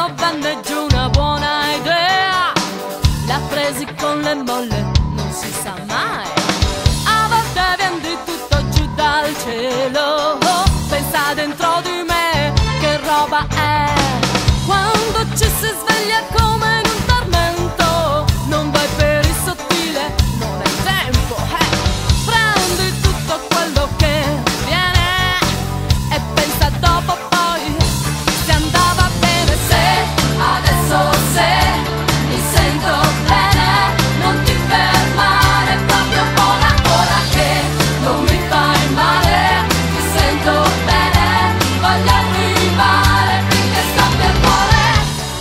giorno venne giù una buona idea, la presi con le molle, non si sa mai. A volte vien di tutto giù dal cielo, pensa dentro di me che roba è. Quando ci si sveglia come in un tormento, non vai per il sottile, non è tempo, prendi tutto quello che viene e pensa dopo poi se andava bene. Se adesso mi sento bene, non ti fermare, proprio ora che non mi fai male, mi sento bene, voglio arrivare finché scoppia il cuore.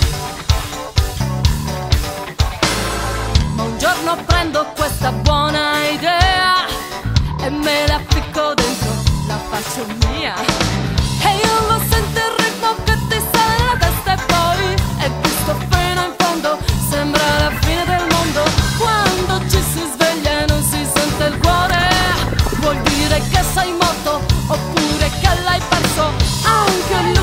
Ma un giorno prendo questa buona idea e me la ficco dentro, la faccio mia. E io lo sento il ritmo che ti sale nella testa e poi è visto fino in fondo, sembra la fine del mondo. Quando ci si sveglia e non si sente il cuore, vuol dire che sei morto oppure che l'hai perso. Anche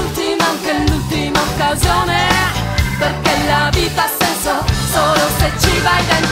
l'ultima occasione, perché la vita ha senso solo se ci vai dentro.